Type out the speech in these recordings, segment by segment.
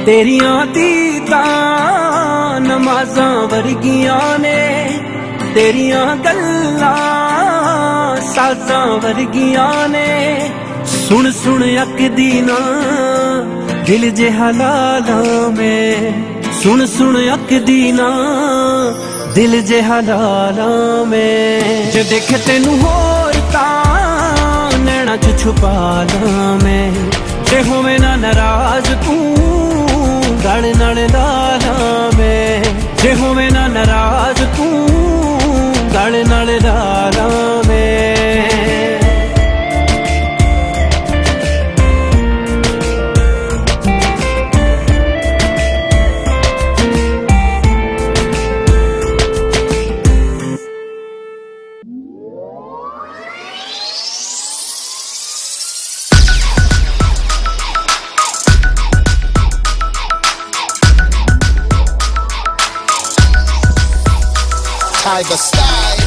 तेरियां दीदां नमाज़ां वर्गियां ने, तेरियां गल्लां साज़ां वर्गियां ने। सुन सुन अकदी ना दिल जिहा लालां में, सुन सुन अकदी ना दिल जिहा लालां में। जे देखे तेनू होर तां नैना च छुपा लां मैं, जे होवे ना नाराज तू गल नाल लालां मैं, जे होवे ना नाराज तू गल नाल लालां मैं। Tiger style.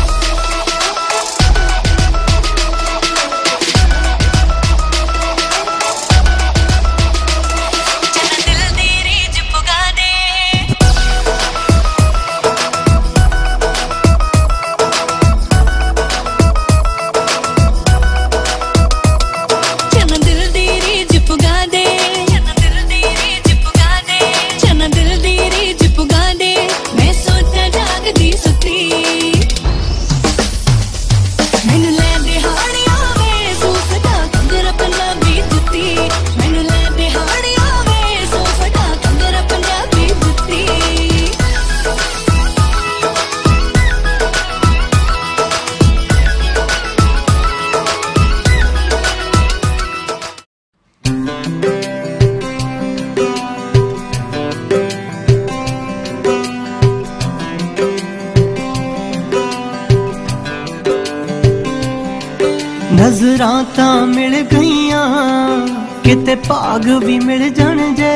नजरां तां मिल गईयां किते भाग भी मिल जाण जे,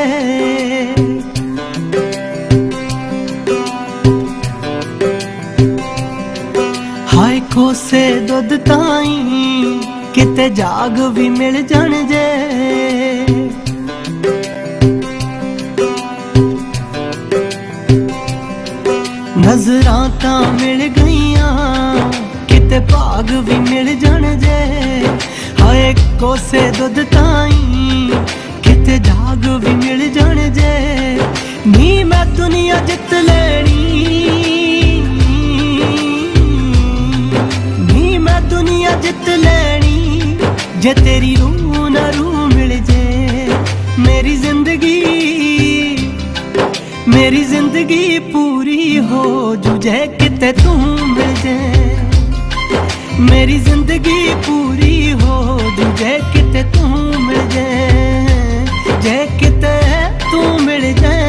हाय कोसे दुध ताई किते जाग भी मिल जाण जे। नजरां तां मिल गईयां किते भाग भी मिल जाण जे, हाय कोसे दुध ताई किते जाग भी मिल जाण जे। नी मैं दुनिया जित लेनी, नी मैं दुनिया जित लेनी, जे तेरी रूह ना रूह मिल जे। मेरी जिंदगी, मेरी जिंदगी पूरी हो जुझे किते तू मिल जे। मेरी जिंदगी पूरी हो जुझे किते तू मिल जाए, जे किते तू मिल जाए।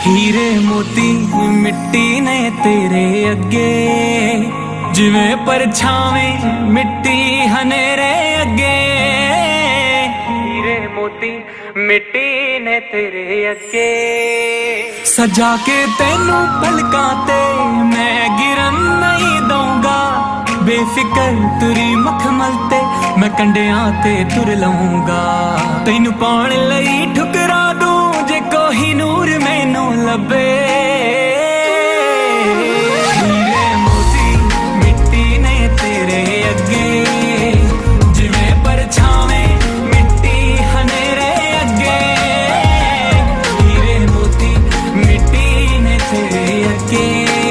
हीरे मोती मिट्टी ने तेरे अगे, जिवें परछावें मिट्टी हनेरे अगे। हीरे मोती मिट्टी ने तेरे अगे, सजा के तेनू पलकां ते मैं गिरन नहीं दूंगा। बेफिक्र तुरी मखमल ते मैं कंडियां ते तुर लऊंगा। तेनू पाण लई ठुकरा दूं जे कोही नूर मैनू लभे। हीरे मोती मिट्टी ने तेरे अगे, जिवें परछावें मिट्टी हनेरे अगे। हीरे मोती मिट्टी ने तेरे अगे।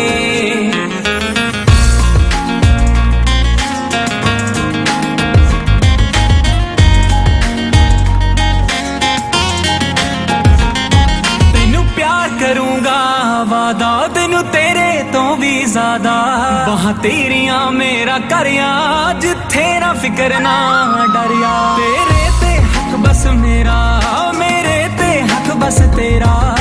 करूंगा वादा तेनू तेरे तो भी ज्यादा, वहां तेरिया मेरा करिया जिथे ना फिक्र ना डरिया। तेरे ते हक बस मेरा, मेरे ते हक बस तेरा।